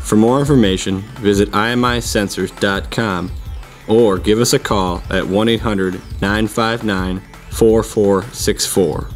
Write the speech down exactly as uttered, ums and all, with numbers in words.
For more information, visit I M I sensors dot com or give us a call at one eight hundred, nine five nine, four four six four.